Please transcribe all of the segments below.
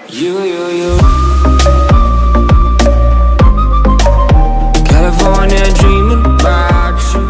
You. California dreaming about you.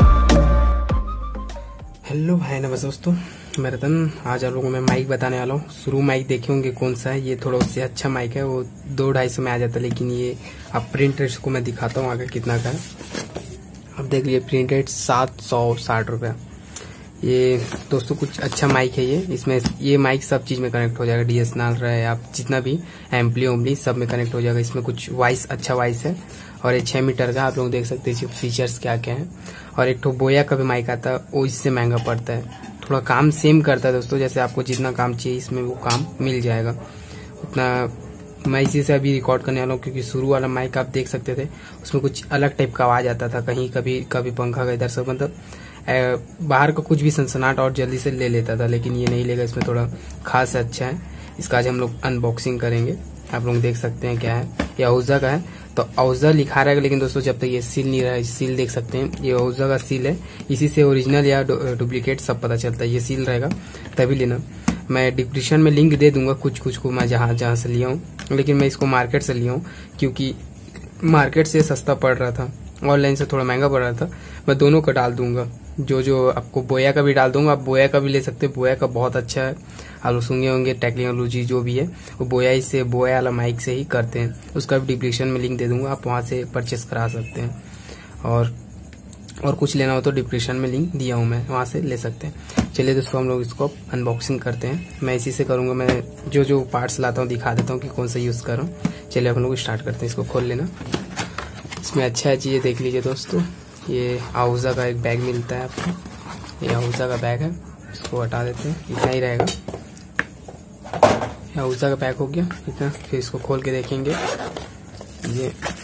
Hello भाई नमस्ते दोस्तों, मैं रतन। आज आप लोगों को मैं माइक बताने वाला हूँ। शुरू माइक देखे होंगे कौन सा है। ये थोड़ा उससे अच्छा माइक है, वो 200-250 में आ जाता है, लेकिन ये अब प्रिंट रेट को मैं दिखाता हूँ आगे कितना का है। अब देख लीजिए प्रिंट रेट 760 रुपया। ये दोस्तों कुछ अच्छा माइक है ये। इसमें ये माइक सब चीज में कनेक्ट हो जाएगा, DSLR रहे आप जितना भी एम्पली सब में कनेक्ट हो जाएगा। इसमें कुछ वॉइस अच्छा वॉइस है और ये 6 मीटर का। आप लोग देख सकते हैं इसके फीचर्स क्या क्या है। और एक तो बोया का भी माइक आता है, वो इससे महंगा पड़ता है। थोड़ा काम सेम करता है दोस्तों, जैसे आपको जितना काम चाहिए इसमें वो काम मिल जाएगा उतना। मैं इसी से अभी रिकॉर्ड करने वाला हूँ, क्योंकि शुरू वाला माइक आप देख सकते थे उसमें कुछ अलग टाइप का आवाज आता था, कहीं कभी पंखा का इधर से, मतलब बाहर का कुछ भी सनसनाहट और जल्दी से ले लेता था, लेकिन ये नहीं लेगा। इसमें थोड़ा खास अच्छा है। इसका आज हम लोग अनबॉक्सिंग करेंगे। आप लोग देख सकते हैं क्या है, ये औजा का है। तो औजा लिखा रहेगा, लेकिन दोस्तों जब तक ये सील नहीं रहा, सील देख सकते हैं, ये औजा का सील है। इसी से ओरिजिनल या डुप्लीकेट सब पता चलता है। ये सील रहेगा तभी लेना। मैं डिस्क्रिप्शन में लिंक दे दूंगा कुछ को मैं जहाँ से लिया हूँ, लेकिन मैं इसको मार्केट से लिया हूँ, क्योंकि मार्केट से सस्ता पड़ रहा था, ऑनलाइन से थोड़ा महंगा पड़ रहा था। मैं दोनों का डाल दूंगा, जो आपको बोया का भी डाल दूंगा। आप बोया का भी ले सकते हैं, बोया का बहुत अच्छा है। आप लोग सुने होंगे, टेक्नोलॉजी जो भी है वो बोया वाला माइक से ही करते हैं। उसका भी डिस्क्रिप्शन में लिंक दे दूंगा, आप वहां से परचेस करा सकते हैं। और कुछ लेना हो तो डिस्क्रिप्शन में लिंक दिया हूं मैं, वहां से ले सकते हैं। चलिए दोस्तों हम लोग इसको अनबॉक्सिंग करते हैं। मैं इसी से करूंगा, मैं जो पार्ट्स लाता हूँ दिखा देता हूँ कि कौन सा यूज कर रहा हूँ। चलिए हम लोग स्टार्ट करते हैं। इसको खोल लेना। इसमें अच्छा है चीजें देख लीजिए दोस्तों। ये आउजा का एक बैग मिलता है आपको, ये आउजा का बैग है। इसको हटा देते हैं, इतना ही रहेगा। ये आउजा का बैग हो गया इतना। फिर इसको खोल के देखेंगे, ये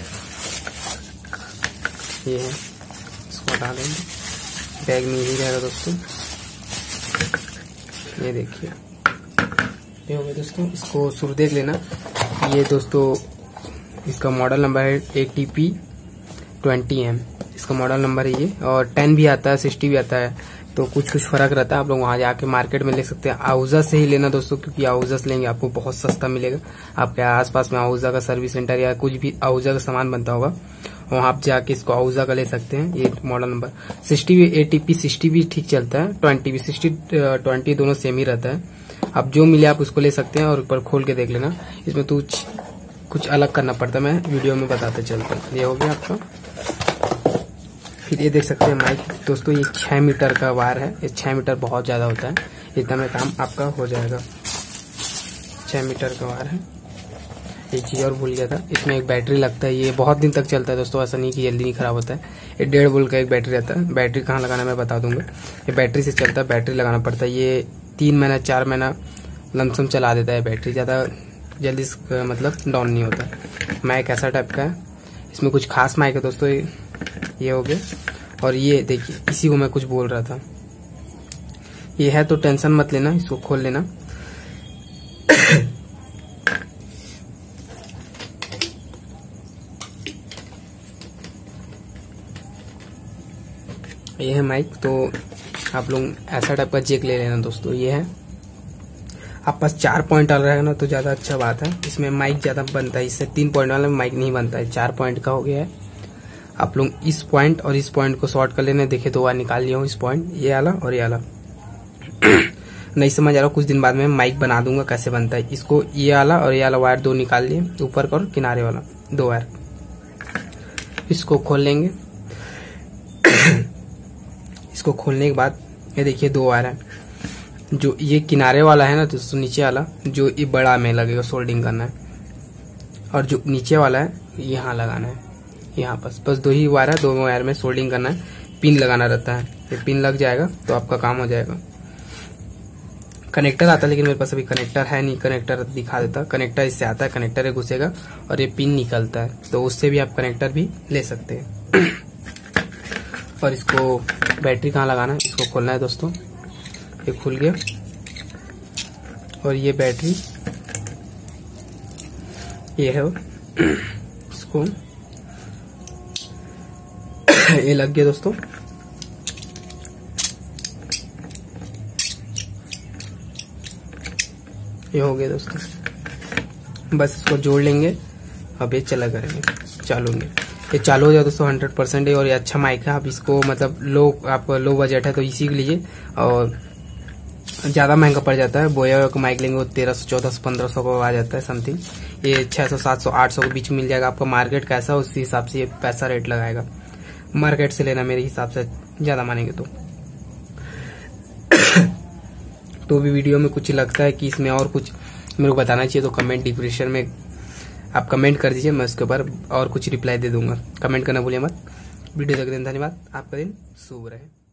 है। इसको हटा देंगे, बैग में ही रहेगा दोस्तों। ये देखिए, ये हो गया दोस्तों। इसको शुरू देख लेना। ये दोस्तों इसका मॉडल नंबर है ATP20M, इसका मॉडल नंबर है ये। और 10 भी आता है, 60 भी आता है, तो कुछ फर्क रहता है। आप लोग वहां जाके मार्केट में ले सकते हैं। आउजा से ही लेना दोस्तों, क्योंकि आउजा से लेंगे आपको बहुत सस्ता मिलेगा। आपके आसपास में आउजा का सर्विस सेंटर या कुछ भी आउजा का सामान बनता होगा, वहां आप जाके इसको आउजा का ले सकते हैं। ये मॉडल नंबर 60 भी, ATP60 भी ठीक चलता है, 20 भी, 60-20 दोनों सेम ही रहता है। आप जो मिले आप उसको ले सकते हैं। और ऊपर खोल के देख लेना, इसमें तो कुछ अलग करना पड़ता है, मैं वीडियो में बताते चलता हूँ। ये हो गया आपका। फिर ये देख सकते हैं माइक दोस्तों, ये 6 मीटर का वायर है। ये 6 मीटर बहुत ज्यादा होता है, इतना में काम आपका हो जाएगा। 6 मीटर का वायर है। एक चीज और भूल गया था, इसमें एक बैटरी लगता है। ये बहुत दिन तक चलता है दोस्तों, ऐसा नहीं कि जल्दी नहीं खराब होता है। ये 1.5 वोल्ट का एक बैटरी रहता है। बैटरी कहाँ लगाना मैं बता दूंगा। ये बैटरी से चलता है, बैटरी लगाना पड़ता है। ये 3 महीना 4 महीना लमसम चला देता है बैटरी, ज्यादा जल्दी मतलब डाउन नहीं होता। माइक ऐसा टाइप का है। इसमें कुछ खास माइक है दोस्तों। ये हो गया। और ये देखिए, इसी को मैं कुछ बोल रहा था। ये है तो टेंशन मत लेना, इसको खोल लेना। ये है माइक। तो आप लोग ऐसा टाइप का जैक ले लेना दोस्तों। ये है, आप पास 4 पॉइंट वाला रहेगा ना तो ज्यादा अच्छा बात है। इसमें माइक ज्यादा बनता है, इससे 3 पॉइंट वाला में माइक नहीं बनता है। 4 पॉइंट का हो गया है। आप लोग इस पॉइंट और इस पॉइंट को शॉर्ट कर लेना। देखिए 2 बार निकाल लिया हूँ इस पॉइंट, ये वाला और ये वाला। नहीं समझ आ रहा, कुछ दिन बाद में माइक बना दूंगा कैसे बनता है। इसको ये वाला और ये वाला वायर 2 निकाल लिए, ऊपर का और किनारे वाला 2 वायर। इसको खोल लेंगे। इसको खोलने के बाद ये देखिए 2 वायर है। जो ये किनारे वाला है ना दोस्तों, नीचे वाला जो ये बड़ा में लगेगा, सोल्डिंग करना है। और जो नीचे वाला है यहाँ लगाना है, यहाँ बस 2 ही वायर है। 2 वायर में सोल्डिंग करना है, पिन लगाना रहता है। ये पिन लग जाएगा तो आपका काम हो जाएगा। कनेक्टर आता है, लेकिन मेरे पास अभी कनेक्टर है नहीं। कनेक्टर दिखा देता। कनेक्टर इससे आता है, कनेक्टर घुसेगा और ये पिन निकलता है, तो उससे भी आप कनेक्टर भी ले सकते हैं। और इसको बैटरी कहाँ लगाना है, इसको खोलना है दोस्तों। ये खुल गया। और ये बैटरी ये है, इसको ये लग गया दोस्तों। ये हो गया दोस्तों। बस इसको जोड़ लेंगे, अब ये चला करेंगे, चालू होंगे। ये चालू हो जाए दोस्तों 100% है और ये अच्छा माइक है। आप इसको मतलब आप लो बजट है तो इसी के लिए, और ज्यादा महंगा पड़ जाता है। बोया का माइक लेंगे वो 1300, 1400, 1500 को आ जाता है समथिंग। ये 600, 700, 800 के बीच मिल जाएगा। आपका मार्केट कैसा है उसी हिसाब से ये पैसा रेट लगाएगा। मार्केट से लेना मेरे हिसाब से ज्यादा मानेंगे तो भी वीडियो में कुछ लगता है कि इसमें और कुछ मेरे को बताना चाहिए तो कमेंट डिस्क्रिप्शन में आप कमेंट कर दीजिए, मैं उसके ऊपर और कुछ रिप्लाई दे दूंगा। कमेंट करना भूलिए मत। वीडियो देखने धन्यवाद। आपका दिन शुभ रहे।